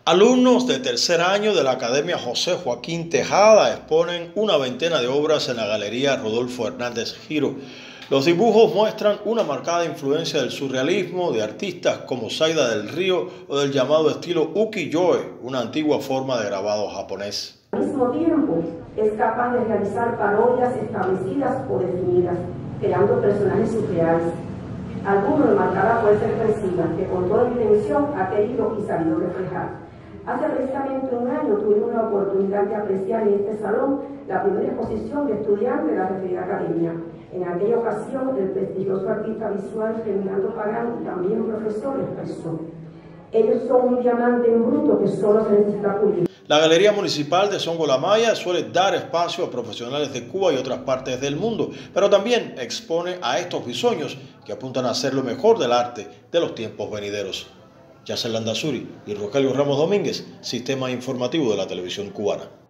Alumnos de tercer año de la Academia José Joaquín Tejada exponen una veintena de obras en la Galería Rodolfo Hernández Giro. Los dibujos muestran una marcada influencia del surrealismo, de artistas como Zaida del Río o del llamado estilo ukiyo-e, una antigua forma de grabado japonés. Al mismo tiempo, es capaz de realizar parodias establecidas o definidas, creando personajes surreales. Algunos de marcada fuerza expresiva que con toda intención ha querido y sabido reflejar. Hace precisamente un año tuvimos la oportunidad de apreciar en este salón la primera exposición de estudiantes de la referida academia. En aquella ocasión, el prestigioso artista visual Fernando Pagán, también profesor, expresó: ellos son un diamante en bruto que solo se necesita pulir. La Galería Municipal de Songo-La-Maya suele dar espacio a profesionales de Cuba y otras partes del mundo, pero también expone a estos bisoños que apuntan a hacer lo mejor del arte de los tiempos venideros. Yacel Landazuri y Rogelio Ramos Domínguez, Sistema Informativo de la Televisión Cubana.